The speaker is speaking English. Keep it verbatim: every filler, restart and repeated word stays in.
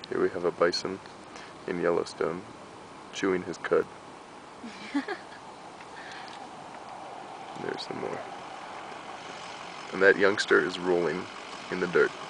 Here we have a bison in Yellowstone chewing his cud. There's some more. And that youngster is rolling in the dirt.